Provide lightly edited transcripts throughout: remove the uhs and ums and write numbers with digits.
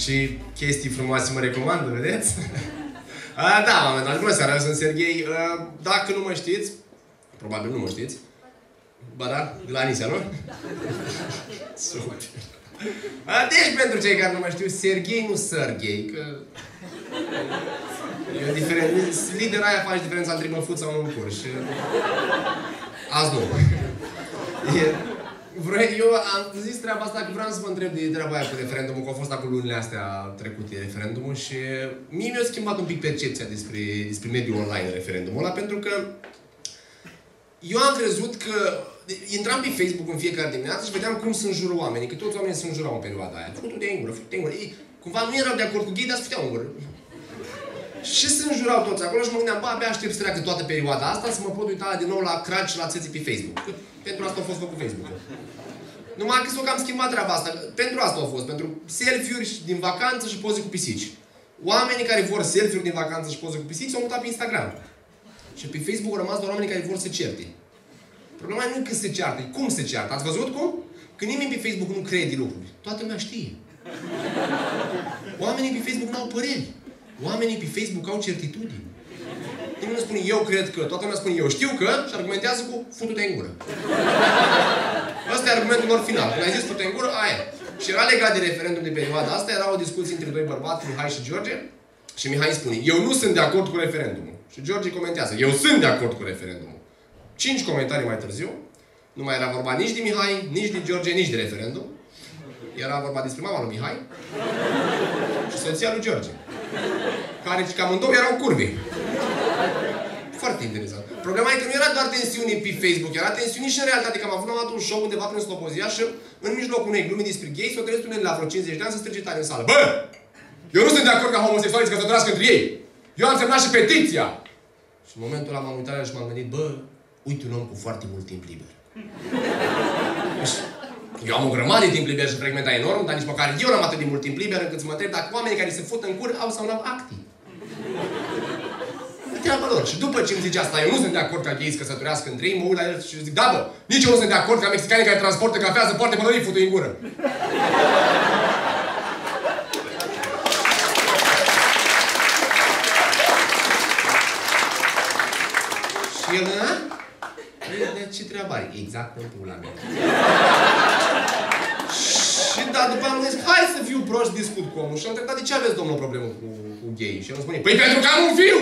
Și chestii frumoase mă recomandă, vedeți? Da, oameni, bună seara, eu sunt Serghei. Dacă nu mă știți, probabil nu mă știți. Ba da, de la Anisia, nu? Super. Deci, pentru cei care nu mă știu, Serghei, nu Serghei, că... E o diferență. Lidera aia face diferența între măfuța sau un cur și... Azi nu. Eu am zis treaba asta că vreau să vă întreb de treaba aia cu referendumul, că au fost acolo lunile astea trecute referendumul și mie mi-a schimbat un pic percepția despre mediul online referendumul ăla, pentru că eu am crezut că intram pe Facebook în fiecare dimineață și vedeam cum se înjură oamenii, că toți oamenii se înjurau în perioada aia. Făcut de gură, făcut de gură. Ei, cumva nu erau de acord cu ghei, dar se făteau în gură. Și se înjurau toți acolo și mă gândeam, bă, abia aștept să treacă toată perioada asta să mă pot uita din nou la craci și la țății pe Facebook. Că pentru asta a fost făcut Facebook-ul. Numai că s-o cam schimbat treaba asta. Pentru asta a fost. Pentru selfie-uri din vacanță și poze cu pisici. Oamenii care vor selfie-uri din vacanță și poze cu pisici s-au mutat pe Instagram. Și pe Facebook au rămas doar oamenii care vor să certe. Problema nu e că se ceartă, e cum se ceartă. Ați văzut cum? Că nimeni pe Facebook nu crede lucruri. Toată lumea știe. Oamenii pe Facebook n-au păreri. Oamenii pe Facebook au certitudini. Nimeni nu spune eu cred că, toată lumea spune eu știu că și argumentează cu futu-te în gură. Ăsta e argumentul lor final. Când ai zis futu-te în gură, aia. Și era legat de referendum de perioada asta, era o discuție între doi bărbați, Mihai și George. Și Mihai spune, eu nu sunt de acord cu referendumul. Și George comentează, eu sunt de acord cu referendumul. 5 comentarii mai târziu, nu mai era vorba nici de Mihai, nici de George, nici de referendum. Era vorba despre mama lui Mihai și soția lui George. Care cam amândouă erau curvi. Foarte interesant. Problema e că nu era doar tensiune pe Facebook, era tensiune și în realitate. Că am avut un show undeva prin Slobozia și în mijlocul unei glume despre gay s-o trezit unele la vreo 50 de ani să strige tare în sală. Bă! Eu nu sunt de acord ca homosexualii să căsătorească între ei! Eu am semnat și petiția! Și în momentul ăla m-am uitat și m-am gândit, bă, uite un om cu foarte mult timp liber. Eu am o grămadă de timp liber și fragmenta enorm, dar nici măcar eu n-am atât de mult timp liber încât să mă întreb dacă oamenii care se fut în cur au sau n-au actii. E treaba lor. Și după ce îmi zice asta, eu nu sunt de acord ca gay să căsătorească între ei, mă uit la el și zic, da bă, nici eu nu sunt de acord ca mexicanii care transportă cafea să poarte pălării futu în gură. Și el, de ce treaba are? Exact în pula mea. Și da, după am zis, hai să fiu prost, discut cu omul. Și am întrebat, de ce aveți, domnul, o problemă cu gay? Și el îmi spune, păi pentru că am un fiu!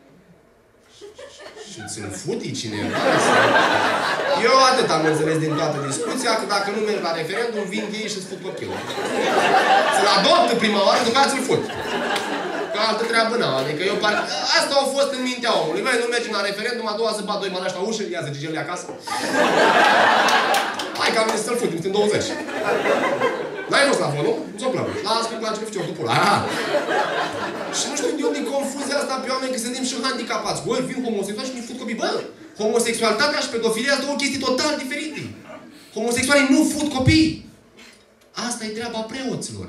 Și ți-l futi cineva? Eu atât am înțeles din toată discuția, că dacă nu merg la referendum, vin gay și îți fut copilul. Să-l adoptă prima oară, după aia ți-l fut. Că altă treabă n-am. Adică eu asta a fost în mintea omului. Băi, nu mergem la referendum, a doua zi bat doi manași la ușă, ia-ți gigele acasă. Hai că am zis să-l futim, suntem 20. N-ai fost la vot, nu? Nu-ți-o plăcut. Las că-mi place că fiu după ăla. Și nu știu de unde e confuzia asta pe oameni, că suntem și handicapați. Băi, vin homosexuali și nu fut copii. Bă, homosexualitatea și pedofilia sunt două chestii total diferite. Homosexualii nu fut copii. Asta e treaba preoților.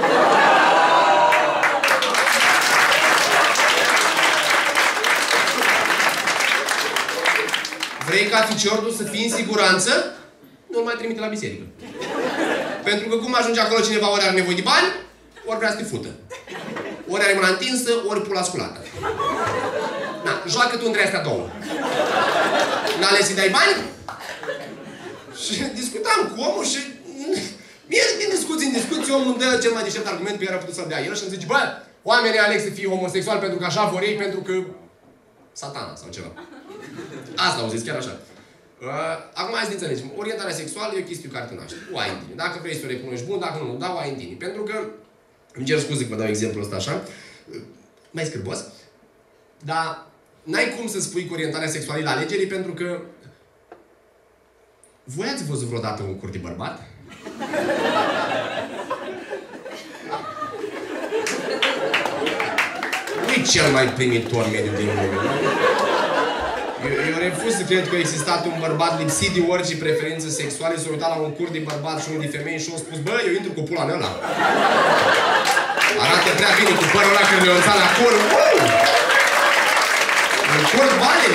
Vrei ca ficiorul să fie în siguranță? Nu-l mai trimite la biserică. Pentru că cum ajunge acolo cineva, ori are nevoie de bani, ori vrea să te fută. Ori are mâna întinsă, ori pula sculată. Na, joacă tu între astea două. N-ales să-i dai bani? Și discutam cu omul și... Mie, din discuții în discuții, omul îmi dă cel mai deștept argument pe care a putut să-l dea el și îmi zice, bă, oamenii aleg să fie homosexuali pentru că așa vor ei, pentru că... Satana sau ceva. Asta au zis, chiar așa. Acum hai să înțelegem. Orientarea sexuală e o chestie care tu naști. O ai în tine. Dacă vrei să o recunoști bun, dacă nu, da, o ai în tine. Pentru că, îmi cer scuze că vă dau exemplul ăsta așa, mai scârbos, dar n-ai cum să spui că orientarea sexuală e la alegeri, pentru că voi ați văzut vreodată un cur de bărbat? Nu-i cel mai primitor mediu din lume. Eu refuz să cred că a existat un bărbat lipsit de orice preferințe sexuale, s-a uitat la un cur de bărbat și unul de femei și a spus, bă, eu intru cu pula în ăla. Arată prea bine cu părul ăla când le-a lăsat la cur. În cur balele.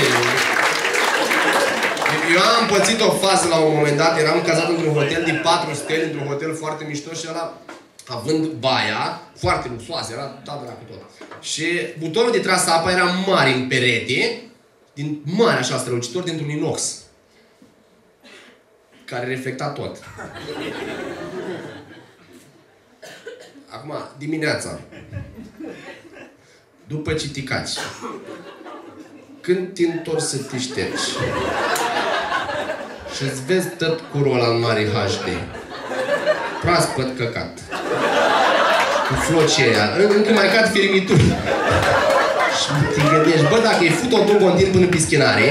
Eu am pățit o fază la un moment dat, eram cazat într-un hotel de 4 stele, într-un hotel foarte mișto și ăla, având baia, foarte luxoase, era da cu tot. Și butonul de tras apa era mare în perete, din mare așa strălucitor, dintr-un inox. Care reflecta tot. Acum, dimineața, după ce te caci, când te întorci să te ștergi și îți vezi tot curul ăla în mare HD, proaspăt căcat, cu flocii aia, încă mai cad firmituri. Și te gândești, bă, dacă e fut-o continuu până pe schinare,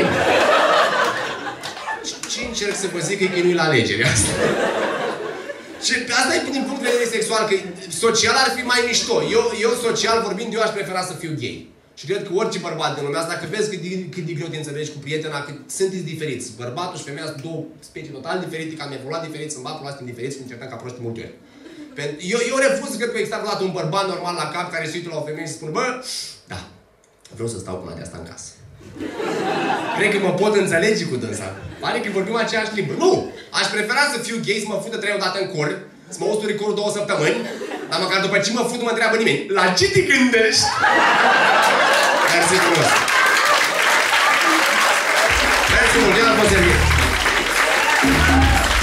ce încerc să vă zic că nu-i la alegere asta? Și asta e din punct de vedere sexual, că social ar fi mai mișto. Eu social vorbind, eu aș prefera să fiu gay. Și cred că orice bărbat din lumea asta, dacă vezi cât de greu te înțelegi cu prietena, că sunteți diferiți. Bărbatul și femeia sunt două specii total diferite, că am evoluat diferiți, în bapul ăsta diferiți, și încercăm ca proști multe ori. Eu refuz să cred că există vreodată un bărbat normal la cap care se uită la o femeie și spune, bă, da, vreau să stau cu una de asta în casă. Cred că mă pot înțelege cu dânsa. Pare că vorbim aceeași limbă. Nu! Aș prefera să fiu gay, să mă fută 3 odată în cor, să mă usturi corul 2 săptămâni, dar măcar după ce mă fut nu mă întreabă nimeni. La ce te gândești? Mersi frumos! Mersi mult, ia la